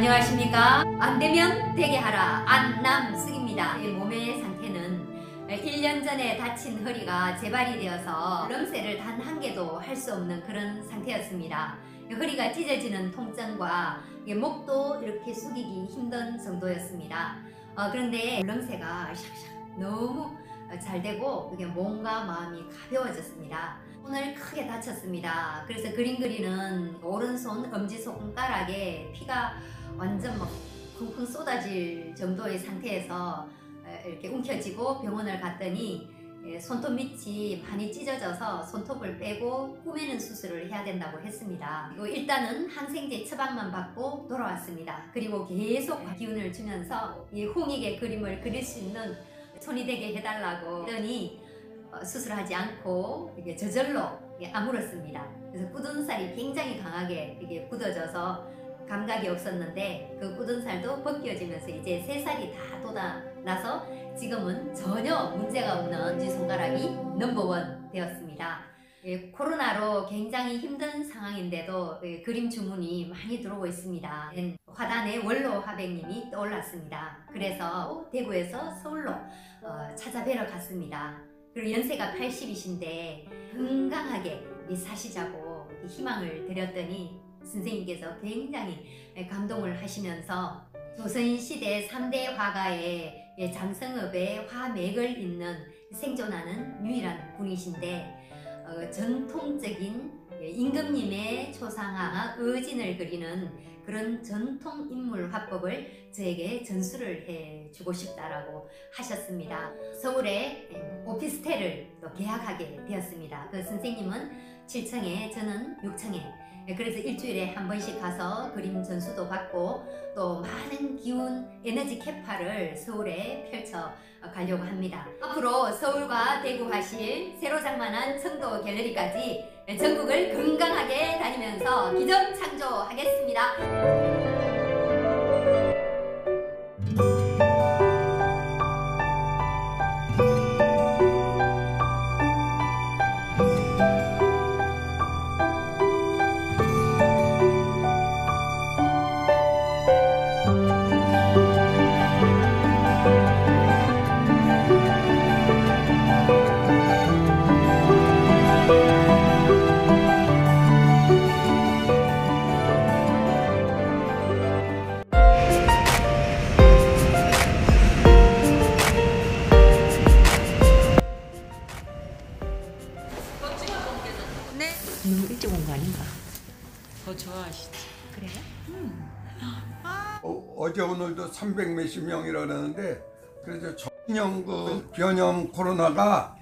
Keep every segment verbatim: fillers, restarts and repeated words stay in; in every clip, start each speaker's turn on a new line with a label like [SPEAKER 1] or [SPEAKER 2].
[SPEAKER 1] 안녕하십니까. 안되면 되게 하라 안남숙입니다. 몸의 상태는 일 년 전에 다친 허리가 재발이 되어서 럼세를 단 한 개도 할 수 없는 그런 상태였습니다. 허리가 찢어지는 통증과 목도 이렇게 숙이기 힘든 정도였습니다. 어, 그런데 럼세가 샥샥 너무 잘 되고 그게 몸과 마음이 가벼워졌습니다. 오늘 크게 다쳤습니다. 그래서 그림 그리는 오른손 엄지손가락에 피가 완전 막 쿵쿵 쏟아질 정도의 상태에서 이렇게 움켜쥐고 병원을 갔더니 손톱 밑이 많이 찢어져서 손톱을 빼고 꾸미는 수술을 해야 된다고 했습니다. 그리고 일단은 항생제 처방만 받고 돌아왔습니다. 그리고 계속 기운을 주면서 이 홍익의 그림을 그릴 수 있는 손이 되게 해달라고 했더니 수술하지 않고 이게 저절로 아물었습니다. 그래서 굳은 살이 굉장히 강하게 이게 굳어져서 감각이 없었는데 그 굳은 살도 벗겨지면서 이제 세 살이 다 돋아나서 지금은 전혀 문제가 없는 엄지손가락이 넘버원 되었습니다. 예, 코로나로 굉장히 힘든 상황인데도 예, 그림 주문이 많이 들어오고 있습니다. 예, 화단에 원로 화백님이 떠올랐습니다. 그래서 대구에서 서울로 어, 찾아뵈러 갔습니다. 그리고 연세가 팔십이신데 건강하게 사시자고 희망을 드렸더니 선생님께서 굉장히 감동을 하시면서 조선시대 삼 대 화가의 장성읍의 화맥을 잇는 생존하는 유일한 분이신데 어, 전통적인 임금님의 초상화 의진을 그리는 그런 전통 인물 화법을 저에게 전수를 해주고 싶다라고 하셨습니다. 서울에 오피스텔을 또 계약하게 되었습니다. 그 선생님은 칠 층에 저는 육 층에 그래서 일주일에 한 번씩 가서 그림 전수도 받고 또 많은 기운 에너지 캐파를 서울에 펼쳐 가려고 합니다. 앞으로 서울과 대구 하실 새로 장만한 청도 갤러리까지 전국을 건강하게 다니면서 기적 창조하겠습니다.
[SPEAKER 2] 너무 일찍 온 거 아닌가?
[SPEAKER 3] 더 좋아하시지.
[SPEAKER 2] 그래요?
[SPEAKER 3] 음.
[SPEAKER 4] 아. 어, 어제 오늘도 삼백 몇십 명이라 그러는데 그래서 전염 그 변염 코로나가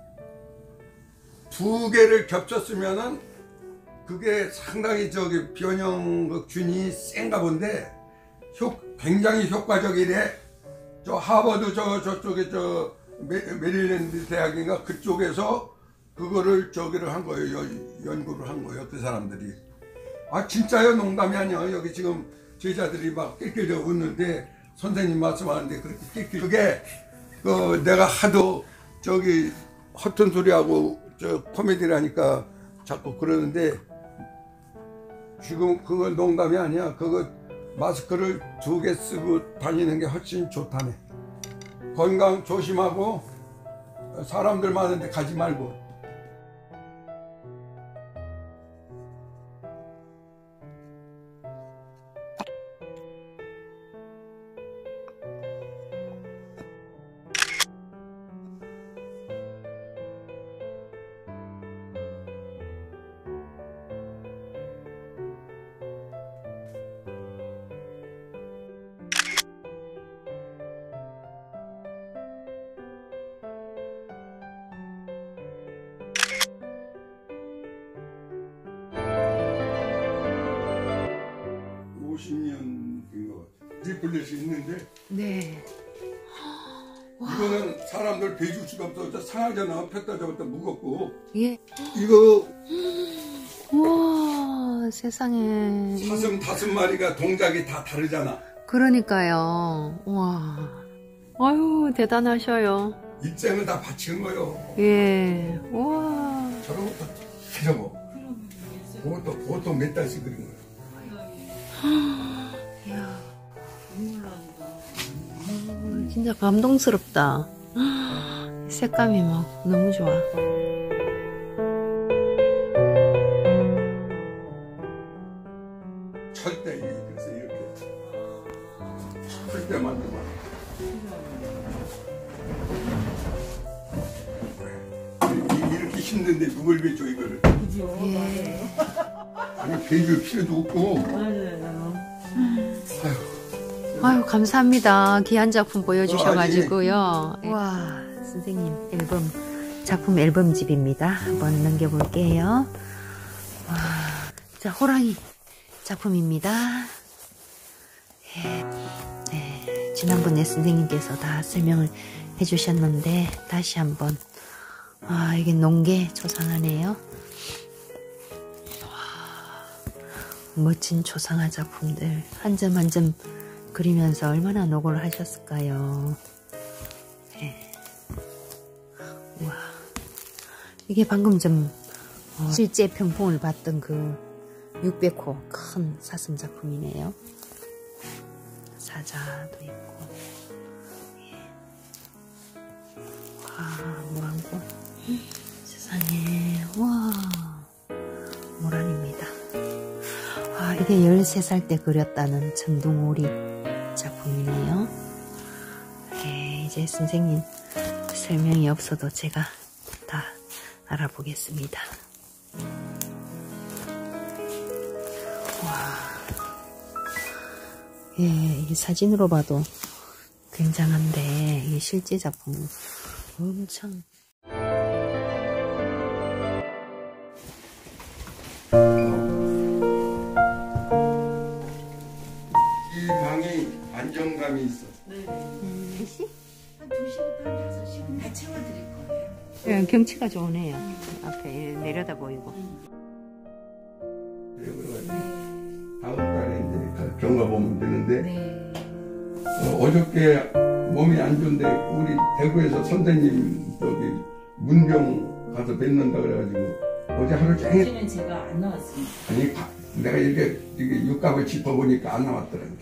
[SPEAKER 4] 두 개를 겹쳤으면은 그게 상당히 저기 변염 그 균이 센가 본데 효, 굉장히 효과적이래. 저 하버드 저 저쪽에 저 메, 메릴랜드 대학인가 그쪽에서 그거를 저기를 한 거예요. 연구를 한 거예요. 그 사람들이. 아 진짜요? 농담이 아니야. 여기 지금 제자들이 막 낄낄져 웃는데 선생님 말씀하는데 그렇게 낄낄. 그게 그 내가 하도 저기 허튼 소리하고 저 코미디를 하니까 자꾸 그러는데 지금 그거 농담이 아니야. 그거 마스크를 두 개 쓰고 다니는 게 훨씬 좋다네. 건강 조심하고 사람들 많은데 가지 말고. 오십 년인 것 같아요. 리플렛이 있는데
[SPEAKER 2] 네.
[SPEAKER 4] 이거는 사람들 베줄 수가 없어. 상하잖아. 폈다 잡았다 무겁고.
[SPEAKER 2] 예.
[SPEAKER 4] 이거
[SPEAKER 2] 우와 세상에.
[SPEAKER 4] 사슴 다섯 마리가 동작이 다 다르잖아.
[SPEAKER 2] 그러니까요. 와. 아유 대단하셔요.
[SPEAKER 4] 입장을 다 바치는 거요.
[SPEAKER 2] 예. 와.
[SPEAKER 4] 저런 것도 저거. 그것도 보통 몇 달씩 그린 거예요.
[SPEAKER 2] 이야. 어, 진짜 감동스럽다. 색감이 막 너무 좋아.
[SPEAKER 4] 철대 그래서 이렇게 철대 만들고 이렇게 힘든데 누굴 빚죠 이거를?
[SPEAKER 2] 예.
[SPEAKER 4] 아니 빚을 필요도 없고.
[SPEAKER 2] 아유, 감사합니다. 귀한 작품 보여주셔가지고요. 와, 선생님 앨범, 작품 앨범집입니다. 한번 넘겨볼게요. 와, 자, 호랑이 작품입니다. 예, 네, 지난번에 선생님께서 다 설명을 해주셨는데 다시 한번. 아, 이게 농계 초상화네요. 와, 멋진 초상화 작품들 한 점 한 점 그리면서 얼마나 노고를 하셨을까요? 네. 우와, 이게 방금 좀 어, 실제 평풍을 봤던 그 육백 호 큰 사슴 작품이네요. 사자도 있고. 예. 와, 모란꽃. 세상에, 와, 모란입니다. 아, 이게 열세 살 때 그렸다는 청둥오리 작품이네요. 네, 이제 선생님 설명이 없어도 제가 다 알아보겠습니다. 와, 예, 이 사진으로 봐도 굉장한데 이 실제 작품은 엄청.
[SPEAKER 4] 이 방이 안정감이 있어.
[SPEAKER 2] 몇 시?
[SPEAKER 3] 한 두 시부터 한 다섯 시 다 채워드릴 거예요.
[SPEAKER 2] 예, 경치가 좋으네요. 앞에 내려다 보이고.
[SPEAKER 4] 다음 달에 이제 경과 보면 되는데
[SPEAKER 3] 네.
[SPEAKER 4] 어, 어저께 몸이 안 좋은데 우리 대구에서 선생님 저기 문병 가서 뵙는다 그래가지고 어제 하루 종일
[SPEAKER 3] 어제는 제가 안 나왔습니다.
[SPEAKER 4] 아니 가- 내가 이렇게, 이게 육갑을 짚어보니까 안 나왔더라고.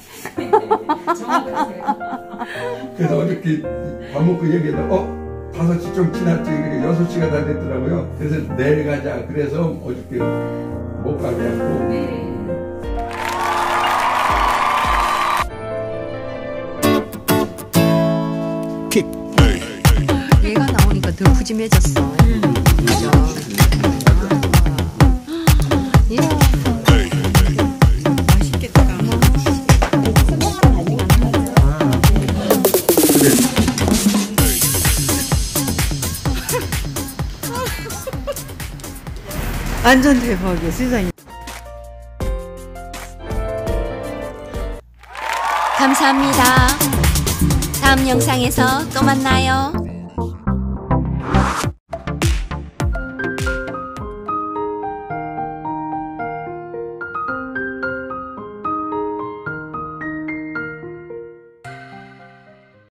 [SPEAKER 3] 정확하세요.
[SPEAKER 4] 그래서 어저께 밥 먹고 얘기해도 어? 다섯 시 좀 지났지. 이렇게 여섯 시가 다 됐더라고요. 그래서 내일 가자. 그래서 어저께 못 가게 했고.
[SPEAKER 3] 네.
[SPEAKER 2] 얘가 나오니까 더 푸짐해졌어. 그죠? 이야. 맛있겠다. 완전 대박이야, 세상에.
[SPEAKER 1] 감사합니다. 다음 영상에서 또 만나요.